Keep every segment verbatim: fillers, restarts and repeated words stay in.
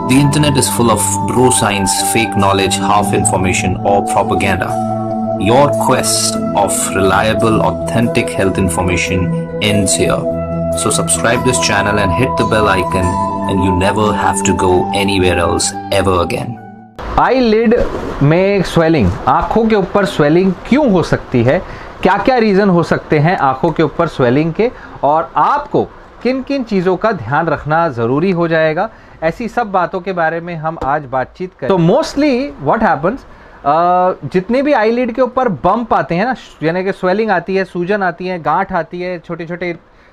The internet is full of bro science, fake knowledge, half information, or propaganda. Your quest of reliable, authentic health information ends here. So subscribe this channel and hit the bell icon, and you never have to go anywhere else ever again. Eyelid में swelling, आंखों के ऊपर swelling क्यों हो सकती है, क्या क्या रीज़न हो सकते हैं आंखों के ऊपर स्वेलिंग के, और आपको किन किन चीज़ों का ध्यान रखना ज़रूरी हो जाएगा, ऐसी सब बातों के बारे में हम आज बातचीत करें। तो मोस्टली व्हाट हैपन्स, जितने भी आईलिड के ऊपर बम्प आते हैं ना, यानी कि स्वेलिंग आती है, सूजन आती है, गांठ आती है, छोटे छोटे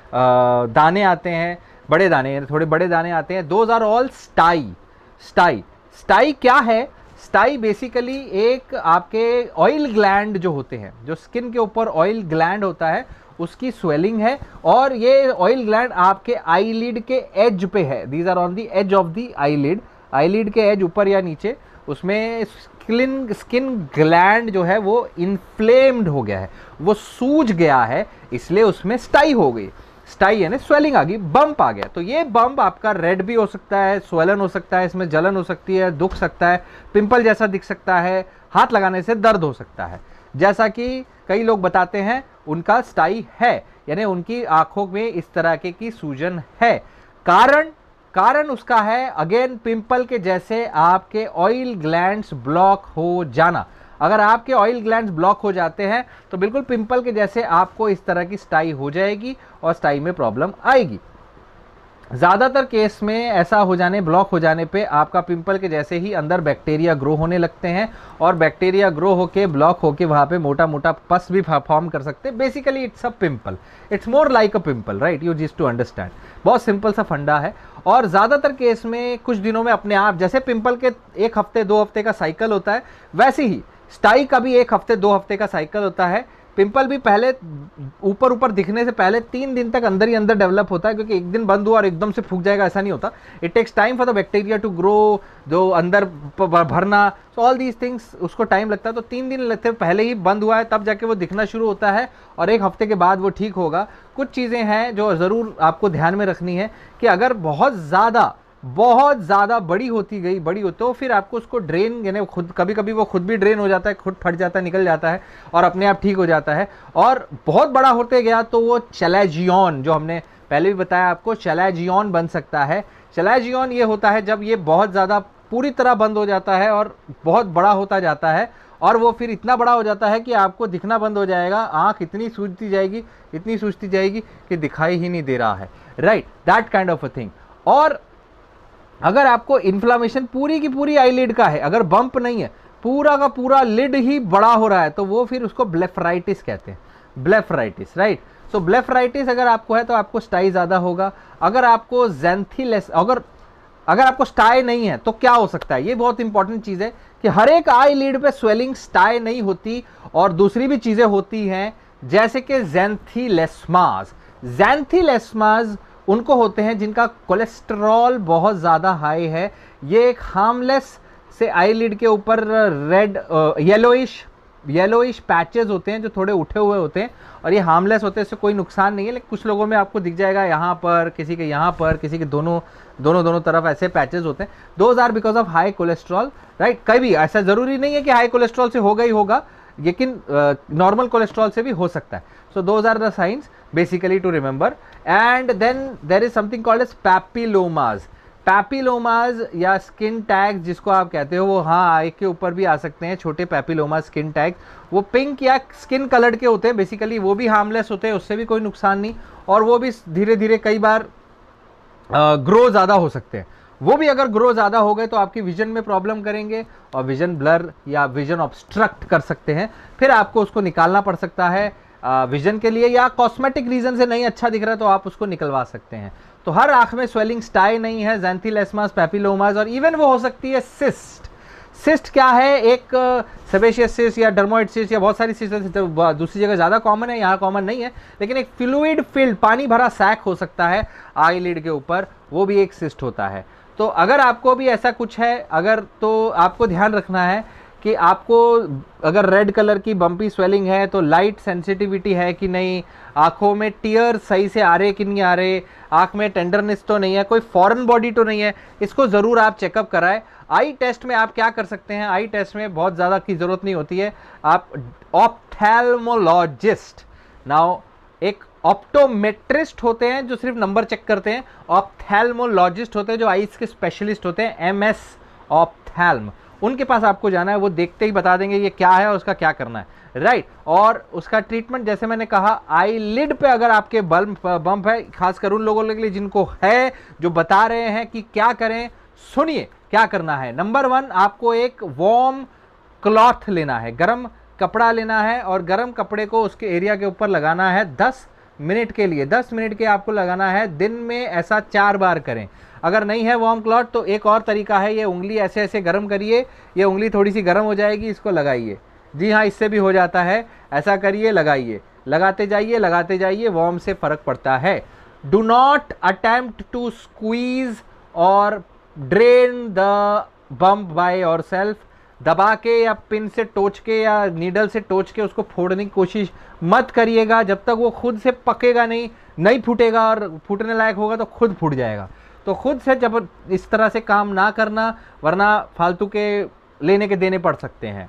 दाने आते हैं, बड़े दाने, थोड़े बड़े दाने आते हैं, those are all stye. Stye stye क्या है? स्टाई बेसिकली एक आपके ऑयल ग्लैंड जो होते हैं, जो स्किन के ऊपर ऑयल ग्लैंड होता है, उसकी स्वेलिंग है। और ये ऑयल ग्लैंड आपके आईलिड के एज पे है। These are on the edge of the eyelid. Eyelid के एज ऊपर या नीचे, उसमें स्किन स्किन ग्लैंड जो है वो इन्फ्लेम्ड हो गया है, वो सूज गया है, इसलिए उसमें स्टाई हो गई। स्टाई यानी स्वेलिंग आ गई, बम्प आ गया। तो ये बम्प आपका रेड भी हो सकता है, स्वेलन हो सकता है, इसमें जलन हो सकती है, दुख सकता है, पिंपल जैसा दिख सकता है, हाथ लगाने से दर्द हो सकता है। जैसा कि कई लोग बताते हैं उनका स्टाई है, यानी उनकी आंखों में इस तरह के की सूजन है। कारण कारण उसका है अगेन पिंपल के जैसे आपके ऑयल ग्लैंड्स ब्लॉक हो जाना। अगर आपके ऑयल ग्लैंड्स ब्लॉक हो जाते हैं तो बिल्कुल पिंपल के जैसे आपको इस तरह की स्टाई हो जाएगी और स्टाई में प्रॉब्लम आएगी। ज़्यादातर केस में ऐसा हो जाने, ब्लॉक हो जाने पे आपका पिंपल के जैसे ही अंदर बैक्टीरिया ग्रो होने लगते हैं, और बैक्टीरिया ग्रो होके ब्लॉक होके वहाँ पे मोटा मोटा पस भी फॉर्म कर सकते हैं। Basically it's a pimple, it's more like a pimple, right? You just to understand, बहुत सिंपल सा फंडा है। और ज़्यादातर केस में कुछ दिनों में अपने आप, जैसे पिंपल के एक हफ्ते दो हफ्ते का साइकिल होता है, वैसे ही स्टाई का भी एक हफ्ते दो हफ्ते का साइकिल होता है। पिंपल भी पहले ऊपर ऊपर दिखने से पहले तीन दिन तक अंदर ही अंदर डेवलप होता है, क्योंकि एक दिन बंद हुआ और एकदम से फूक जाएगा, ऐसा नहीं होता। It takes time for the bacteria to grow, जो अंदर भरना, सो ऑल दीज थिंग्स, उसको टाइम लगता है। तो तीन दिन लगते हैं, पहले ही बंद हुआ है तब जाके वो दिखना शुरू होता है, और एक हफ्ते के बाद वो ठीक होगा। कुछ चीज़ें हैं जो ज़रूर आपको ध्यान में रखनी है कि अगर बहुत ज़्यादा बहुत ज़्यादा बड़ी होती गई बड़ी हो तो फिर आपको उसको ड्रेन, यानी खुद कभी कभी वो खुद भी ड्रेन हो जाता है, खुद फट जाता है, निकल जाता है और अपने आप ठीक हो जाता है। और बहुत बड़ा होते गया तो वो चैलाजियन, जो हमने पहले भी बताया आपको, चैलाजियन बन सकता है। चैलाजियन ये होता है जब ये बहुत ज़्यादा पूरी तरह बंद हो जाता है और बहुत बड़ा होता जाता है, और वो फिर इतना बड़ा हो जाता है कि आपको दिखना बंद हो जाएगा, आँख इतनी सूजती जाएगी, इतनी सूजती जाएगी कि दिखाई ही नहीं दे रहा है, right? That kind of a thing. और अगर आपको इन्फ्लामेशन पूरी की पूरी आईलिड का है, अगर बम्प नहीं है, पूरा का पूरा लिड ही बड़ा हो रहा है, तो वो फिर उसको ब्लेफराइटिस कहते हैं। Blepharitis, right? सो ब्लेफराइटिस अगर आपको है तो आपको स्टाई ज़्यादा होगा। अगर आपको ज़ैंथीलेस, अगर अगर आपको स्टाई नहीं है तो क्या हो सकता है? ये बहुत इंपॉर्टेंट चीज़ है कि हर एक आईलिड पे स्वेलिंग स्टाई नहीं होती, और दूसरी भी चीज़ें होती हैं, जैसे कि ज़ैंथीलेस्मास। ज़ैंथीलेस्मास उनको होते हैं जिनका कोलेस्ट्रॉल बहुत ज़्यादा हाई है। ये एक हार्मलेस से आईलिड के ऊपर रेड येलोइश येलोइश पैचेस होते हैं जो थोड़े उठे हुए होते हैं, और ये हार्मलेस होते हैं, इससे कोई नुकसान नहीं है। लेकिन कुछ लोगों में आपको दिख जाएगा यहाँ पर, किसी के यहाँ पर, किसी के दोनों दोनों दोनों तरफ ऐसे पैचेस होते हैं। Those are because of high cholesterol, right? कभी ऐसा ज़रूरी नहीं है कि हाई कोलेस्ट्रॉल से होगा ही होगा, लेकिन नॉर्मल कोलेस्ट्रॉल से भी हो सकता है। So those are the science basically to remember. And then there is something called as papillomas. Papillomas या स्किन टैग जिसको आप कहते हो, वो हाँ आई के ऊपर भी आ सकते हैं, छोटे पैपिलोमा स्किन टैग। वो पिंक या स्किन कलर्ड के होते हैं, बेसिकली वो भी हार्मलेस होते हैं, उससे भी कोई नुकसान नहीं, और वो भी धीरे धीरे कई बार ग्रो ज़्यादा हो सकते हैं। वो भी अगर ग्रो ज़्यादा हो गए तो आपकी विजन में प्रॉब्लम करेंगे, और विजन ब्लर या विजन ऑब्स्ट्रक्ट कर सकते हैं। फिर आपको उसको निकालना पड़ सकता है विजन के लिए, या कॉस्मेटिक रीजन से नहीं अच्छा दिख रहा है तो आप उसको निकलवा सकते हैं। तो हर आंख में स्वेलिंग स्टाई नहीं है, ज़ैंथीलेस्मास, पैपिलोमास, और इवन वो हो सकती है सिस्ट। सिस्ट क्या है? एक सेबेशियस सिस्ट या डर्मोइड सिस्ट या बहुत सारी सिस्ट, दूसरी जगह ज़्यादा कॉमन है, यहाँ कॉमन नहीं है, लेकिन एक फ्लूइड फिल्ड, पानी भरा सैक हो सकता है आईलिड के ऊपर, वो भी एक सिस्ट होता है। तो अगर आपको भी ऐसा कुछ है, अगर तो आपको ध्यान रखना है कि आपको अगर रेड कलर की बम्पी स्वेलिंग है तो लाइट सेंसिटिविटी है कि नहीं, आंखों में टीयर सही से आ रहे कि नहीं आ रहे, आंख में टेंडरनेस तो नहीं है, कोई फॉरेन बॉडी तो नहीं है, इसको ज़रूर आप चेकअप कराएं। आई टेस्ट में आप क्या कर सकते हैं, आई टेस्ट में बहुत ज़्यादा की ज़रूरत नहीं होती है, आप ऑप्थेल्मोलॉजिस्ट, नाउ एक ऑप्टोमेट्रिस्ट होते हैं जो सिर्फ नंबर चेक करते हैं, ऑप्थेल्मोलॉजिस्ट होते हैं जो आईज के स्पेशलिस्ट होते हैं, एम एस ऑप्थेल्म, उनके पास आपको जाना है, वो देखते ही बता देंगे ये क्या है और उसका क्या करना है, राइट। और उसका ट्रीटमेंट जैसे मैंने कहा, आई लिड पे अगर आपके बल्ब बम्प है, खासकर उन लोगों के लिए जिनको है, जो बता रहे हैं कि क्या करें, सुनिए क्या करना है। नंबर वन, आपको एक वार्म क्लॉथ लेना है, गर्म कपड़ा लेना है और गर्म कपड़े को उसके एरिया के ऊपर लगाना है दस मिनट के लिए, दस मिनट के आपको लगाना है, दिन में ऐसा चार बार करें। अगर नहीं है वार्म क्लॉथ तो एक और तरीका है, ये उंगली ऐसे ऐसे गर्म करिए, ये उंगली थोड़ी सी गर्म हो जाएगी, इसको लगाइए, जी हाँ इससे भी हो जाता है, ऐसा करिए, लगाइए, लगाते जाइए लगाते जाइए, वार्म से फ़र्क पड़ता है। Do not attempt to squeeze और drain the bump by yourself, दबा के या पिन से टोच के या नीडल से टोच के उसको फोड़ने की कोशिश मत करिएगा, जब तक वो खुद से पकेगा नहीं, नहीं फूटेगा, और फूटने लायक होगा तो खुद फूट जाएगा। तो खुद से जब इस तरह से काम ना करना, वरना फालतू के लेने के देने पड़ सकते हैं।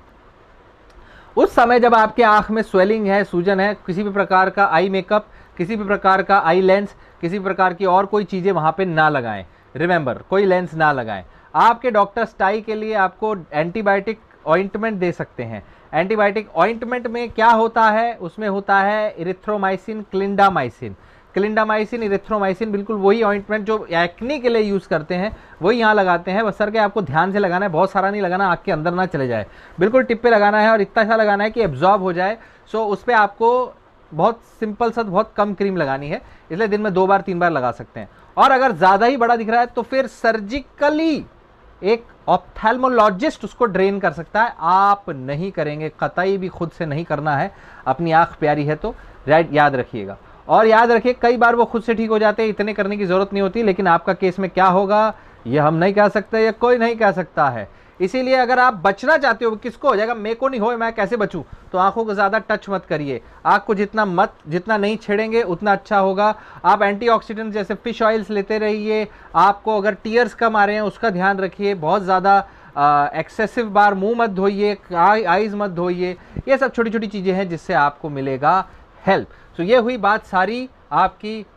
उस समय जब आपके आँख में स्वेलिंग है, सूजन है, किसी भी प्रकार का आई मेकअप, किसी भी प्रकार का आई लेंस, किसी प्रकार की और कोई चीज़ें वहाँ पे ना लगाएं, रिमेंबर कोई लेंस ना लगाएं। आपके डॉक्टर स्टाई के लिए आपको एंटीबायोटिक ऑइंटमेंट दे सकते हैं। एंटीबायोटिक ऑइंटमेंट में क्या होता है, उसमें होता है इरिथ्रोमाइसिन, क्लिंडामाइसिन, क्लिंडामाइसिन, इरिथ्रोमाइसिन, बिल्कुल वही ऑइंटमेंट जो एक्ने के लिए यूज़ करते हैं वही यहाँ लगाते हैं। बस सर के आपको ध्यान से लगाना है, बहुत सारा नहीं लगाना, आँख के अंदर ना चले जाए, बिल्कुल टिप पे लगाना है और इतना सा लगाना है कि एब्जॉर्ब हो जाए। सो उस पर आपको बहुत सिंपल सा बहुत कम क्रीम लगानी है, इसलिए दिन में दो बार तीन बार लगा सकते हैं। और अगर ज़्यादा ही बड़ा दिख रहा है तो फिर सर्जिकली एक ऑप्थेल्मोलॉजिस्ट उसको ड्रेन कर सकता है, आप नहीं करेंगे, कतई भी खुद से नहीं करना है, अपनी आँख प्यारी है तो, राइट, याद रखिएगा। और याद रखिए कई बार वो खुद से ठीक हो जाते हैं, इतने करने की ज़रूरत नहीं होती, लेकिन आपका केस में क्या होगा ये हम नहीं कह सकते, ये कोई नहीं कह सकता है। इसीलिए अगर आप बचना चाहते हो, किसको हो जाएगा, मेरे को नहीं हो, मैं कैसे बचूं, तो आंखों को ज़्यादा टच मत करिए, आँख को जितना मत जितना नहीं छेड़ेंगे उतना अच्छा होगा। आप एंटीऑक्सीडेंट जैसे फिश ऑयल्स लेते रहिए, आपको अगर टीयर्स कम आ रहे हैं उसका ध्यान रखिए, बहुत ज़्यादा एक्सेसिव बार मुंह मत धोइए, आईज मत धोइए, ये सब छोटी छोटी चीज़ें हैं जिससे आपको मिलेगा हेल्प। तो ये हुई बात सारी आपकी